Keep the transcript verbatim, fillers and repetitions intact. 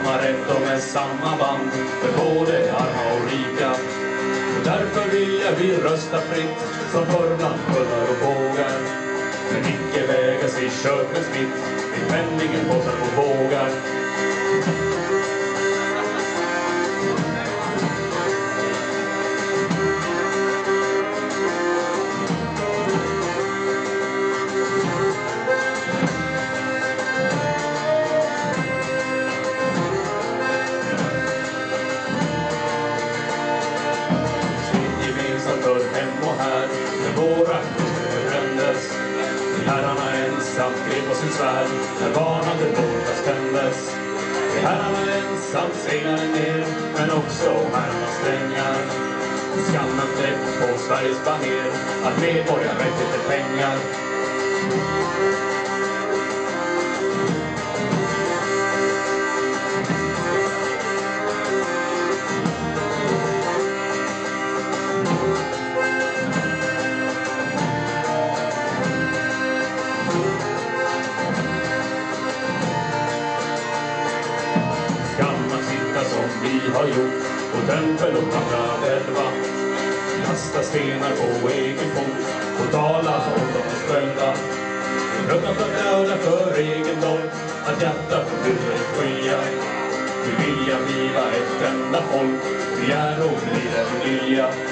samma rätt och med samma band för både arma och rika. Och därför vill jag vi rösta fritt som förr bland kullar och bågar. Men icke vägas vi kört med smitt vid penningen bottnar på bågar. Hem och här, när våra kuster brändes. Herrarna ensam grep på sin svärd, när varnade båtar spändes. Herrarna ensam seglade ner, men också herrarna strängar. Skammen fläkt på Sveriges baner, att medborgarrätt är pengar. Vi har gjort och dömt väl åt andra själva. Kasta stenar på egen fot och tala om de själva. Rötta för döda för egendom, att hjärtat och huvudet skilja. Vi vilja bliva ett enda folk, vi är och blir en vilja.